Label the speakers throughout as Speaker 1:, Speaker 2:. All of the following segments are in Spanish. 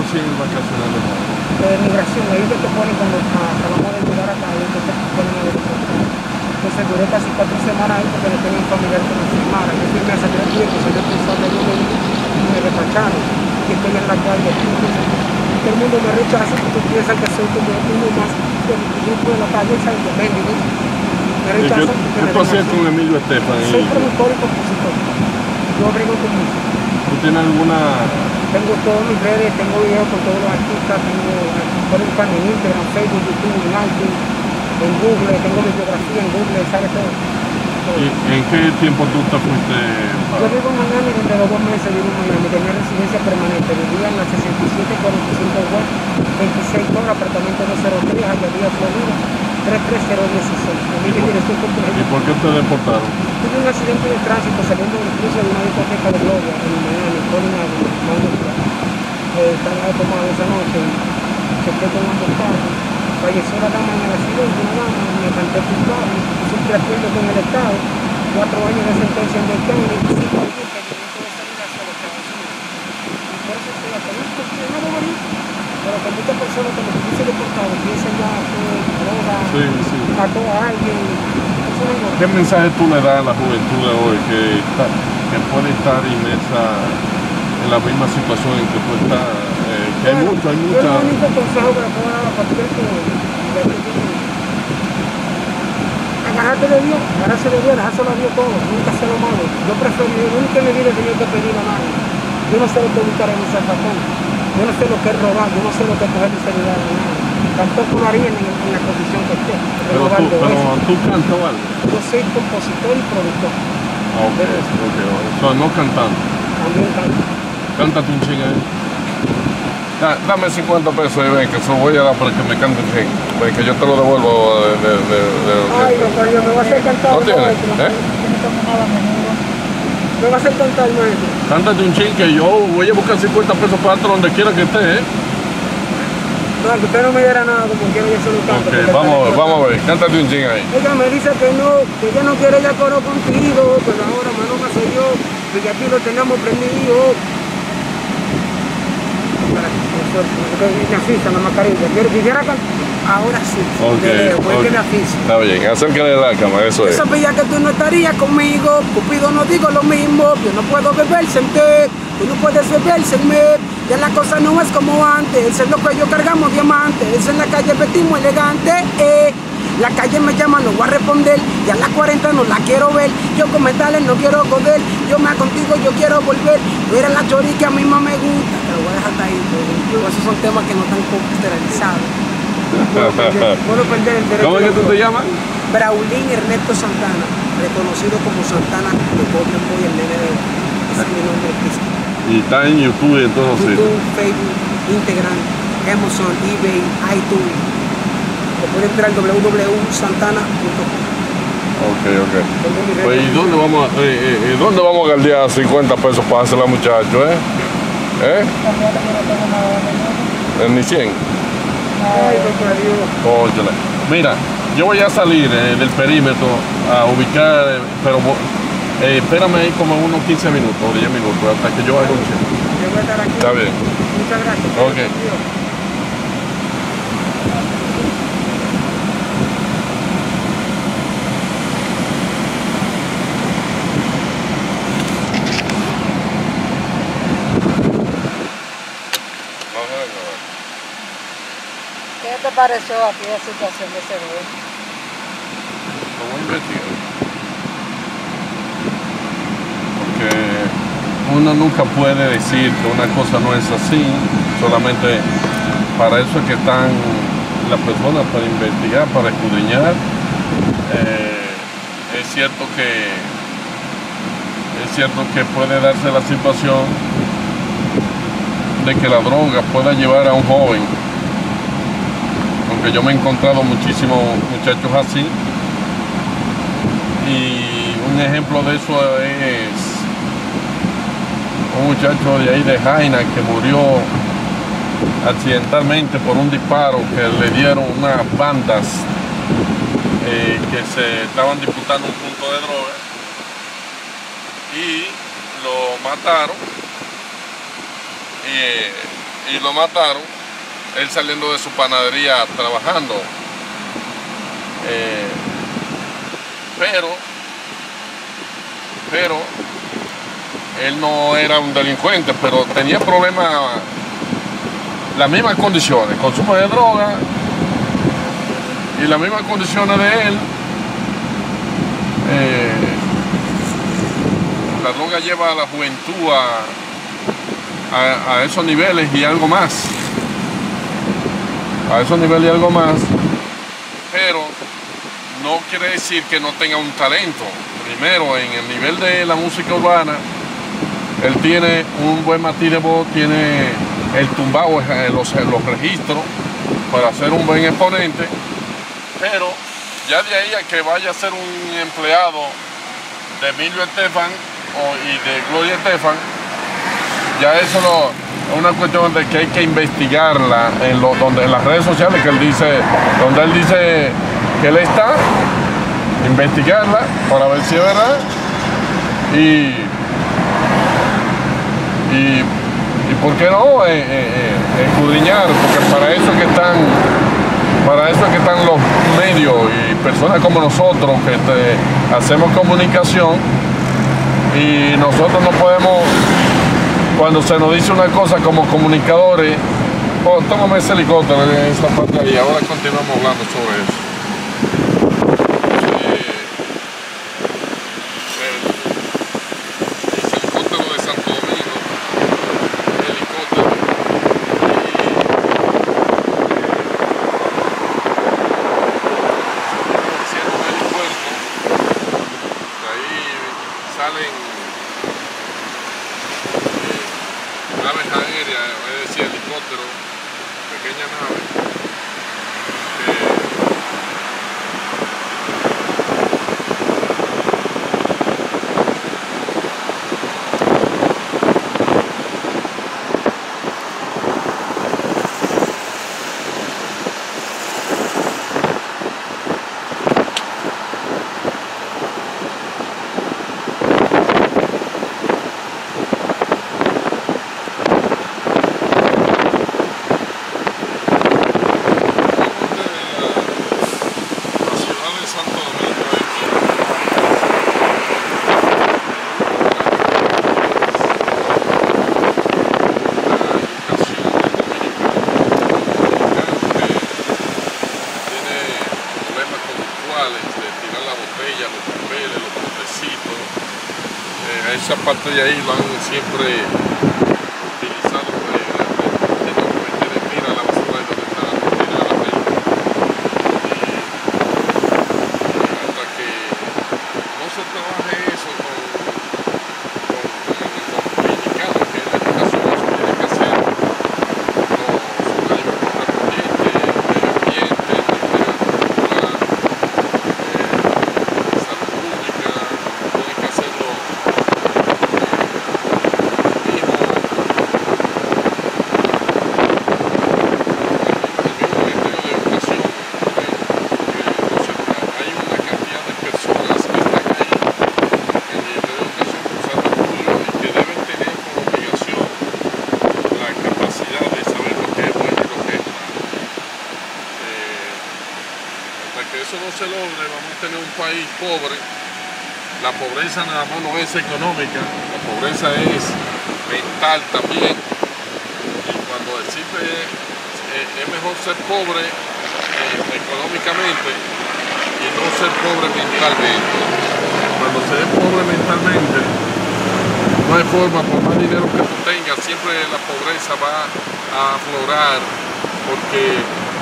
Speaker 1: consiguen vacacionar de nuevo?
Speaker 2: Migración, ellos que te ponen cuando acabamos de llegar acá, ellos que te ponen a verificar. Entonces duré casi 4 semanas ahí porque no tenía un familiar que me firmara. Yo firmé hace 3 días, soy responsable de uno y me despacharon. Y estoy en la calle aquí. Entonces, todo el mundo me rechaza porque piensan que soy como uno más del grupo de la calle, ¿sabes? De mendigos. Me rechazan porque
Speaker 1: ¿Qué tú hacías con Emilio Estefan?
Speaker 2: soy productor y compositor. Yo brigo con música.
Speaker 1: ¿Tú tienes alguna...?
Speaker 2: Tengo todas mis redes, tengo videos con todos los artistas, tengo fan en Instagram, Facebook, YouTube, en iTunes, en Google, tengo bibliografía en Google, sale todo.
Speaker 1: ¿Y en qué tiempo tú te fuiste?
Speaker 2: Yo vivo en Miami, desde los 2 meses vivo en Miami, tenía residencia permanente, vivía en la 6745 West, 26 horas, apartamento 203, Hialeah, Florida, 33016.
Speaker 1: ¿Y por qué te deportaron?
Speaker 2: Tuve un accidente de tránsito saliendo del cruce de una discoteca de Gloria en Miami, Colin Avenue, Manhattan. Estaba tomado esa noche, choqué con ambos carros. Falleció la dama en el accidente, una dama, me canté culpable, hice un preacuerdo con el Estado, 4 años de sentencia en el cambio, 25 años de impedimento de salida hacia los Estados Unidos. Y por eso estoy acá, no me morí, pero que muchas personas cuando se dice deportado piensan ya que droga, mató a alguien.
Speaker 1: ¿Qué mensaje tú le das a la juventud de hoy que puede estar inmersa en la misma situación en que tú estás? Que hay mucha...
Speaker 2: Yo el único consejo que le puedo dar a cualquier joven, agarrarte de Dios, agarrarse de Dios, dejárselo a Dios todo, nunca hacer lo malo. Yo prefiero, nunca en mi vida he tenido que pedir a nadie. Yo no sé lo que buscar en un zapatón, yo no sé lo que es robar, yo no sé lo que es coger inseguridad de nadie. Tampoco lo haría en la posición que esté.
Speaker 1: Pero tú cantas algo.
Speaker 2: Yo soy compositor y productor.
Speaker 1: Ok. So, no cantando.
Speaker 2: También canto.
Speaker 1: Cántate un ching ahí. Dame 50 pesos y ven, que se lo voy a dar para que me cante un ching. Ven, que yo te lo devuelvo
Speaker 2: Ay, doctor, yo me voy a hacer cantar.
Speaker 1: ¿No tienes?
Speaker 2: Me va a hacer cantar, maestro.
Speaker 1: Cántate un ching que yo voy a buscar 50 pesos para darte donde quiera que esté,
Speaker 2: No, que usted no me diera nada como quiero yo solo canto.
Speaker 1: Ok, vamos a ver, cántate un ching ahí.
Speaker 2: Ella me dice que ella no quiere ya coro contigo, pero ahora mano más soy yo, que aquí lo tenemos prendido. Me asfixia la mascarilla. Quisiera cantar. Ahora sí. Que me asfixia.
Speaker 1: Está bien, acércale la cama, eso
Speaker 2: yo
Speaker 1: es.
Speaker 2: Sabía que tú no estarías conmigo, Cupido no digo lo mismo, yo no puedo beber sin ti, tú no puedes beber sin mí, ya la cosa no es como antes, es lo que yo cargamos diamantes, en la calle vestimos elegante, la calle me llama, no voy a responder, ya a las 40 no la quiero ver, yo con metales no quiero joder, yo me contigo, yo quiero volver, tú eres la chori que a mí más me gusta, pero voy a dejar ahí, pero esos son temas que no están computerizados.
Speaker 1: ¿Cómo es que tú te llamas?
Speaker 2: Braulín Ernesto Santana, reconocido como Santana de Golden Boy, el nene de ese es mi nombre artístico.
Speaker 1: Y está en YouTube y todo así.
Speaker 2: YouTube, Facebook, Instagram, Amazon, eBay, iTunes. Te puede entrar al www.santana.com.
Speaker 1: Ok. Pues, ¿y dónde vamos a galdear 50 pesos para hacer la muchacho, Ni 100.
Speaker 2: Ay,
Speaker 1: Óyale. Mira, yo voy a salir del perímetro a ubicar, pero espérame ahí como unos 15 minutos o 10 minutos hasta que yo haga un cheque.
Speaker 2: Yo voy a estar aquí.
Speaker 1: Está bien.
Speaker 2: Muchas gracias.
Speaker 1: Ok.
Speaker 2: ¿Qué te pareció aquí la situación de ese bebé?
Speaker 1: Lo voy a investigar. Porque uno nunca puede decir que una cosa no es así, solamente para eso es que están las personas, para investigar, para escudriñar. Es cierto que puede darse la situación de que la droga pueda llevar a un joven, aunque yo me he encontrado muchísimos muchachos así, y un ejemplo de eso es un muchacho de ahí de Jaina que murió accidentalmente por un disparo que le dieron unas bandas que se estaban disputando un punto de droga y lo mataron. y lo mataron, él saliendo de su panadería trabajando. Pero él no era un delincuente, pero tenía problemas, las mismas condiciones, consumo de droga y las mismas condiciones de él. La droga lleva a la juventud a esos niveles y algo más. A esos niveles y algo más. Pero no quiere decir que no tenga un talento. Primero, en el nivel de la música urbana, él tiene un buen matiz de voz, tiene el tumbado, los registros para ser un buen exponente, pero ya de ahí a que vaya a ser un empleado de Emilio Estefan y de Gloria Estefan, ya eso es una cuestión de que hay que investigarla en las redes sociales que él dice, donde él dice que él está, investigarla para ver si es verdad y por qué no escudriñar, porque para eso es que están los medios y personas como nosotros que hacemos comunicación, y nosotros no podemos, cuando se nos dice una cosa como comunicadores, oh, tómame ese helicóptero en esa parte ahí, ahora continuamos hablando sobre eso. Naves aéreas, es decir, helicópteros, pequeñas naves. Esa parte de ahí lo han siempre utilizado de no meter en mira la basura y donde está tirada la gente. Y hasta que no se trabaje eso con los dominicanos, que en la educación eso tiene que hacer los organismos correspondientes, medio ambiente, literatura, salud pública, tienen que hacerlo. Que eso no se logre, vamos a tener un país pobre. La pobreza nada más no es económica, la pobreza es mental también. Y cuando existe, es mejor ser pobre económicamente y no ser pobre mentalmente. Cuando se es pobre mentalmente, no hay forma, por más dinero que tú tengas, siempre la pobreza va a aflorar, porque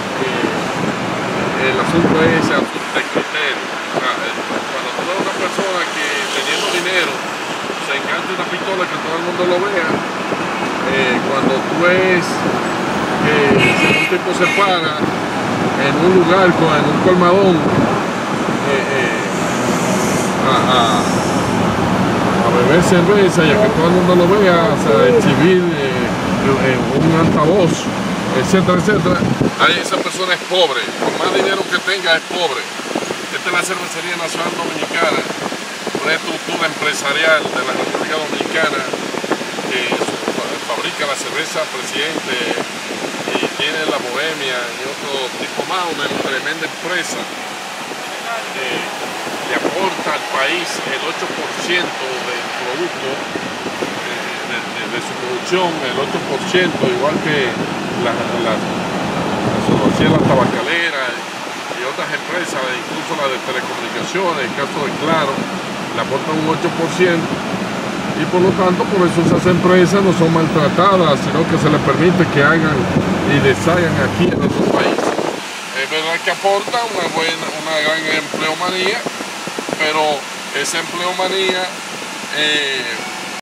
Speaker 1: el asunto es asunto de criterio. O sea, cuando tú ves a una persona que teniendo dinero se engancha una pistola que todo el mundo lo vea, cuando tú ves que si un tipo se para en un lugar, en un colmadón, a beber cerveza y a que todo el mundo lo vea, o sea, exhibir un altavoz, etcétera, etcétera, ahí esa persona es pobre, por más dinero que tenga es pobre. Esta es la Cervecería Nacional Dominicana, una estructura empresarial de la República Dominicana que fabrica la cerveza Presidente y tiene la Bohemia y otro tipo más, una tremenda empresa, le aporta al país el 8% del producto de su producción, el 8%, igual que la tabacalera y otras empresas, incluso la de telecomunicaciones, en el caso de Claro, le aportan un 8%, y por lo tanto por eso esas empresas no son maltratadas, sino que se les permite que hagan y deshagan aquí en nuestro país. Es verdad que aporta una gran empleomanía, pero esa empleomanía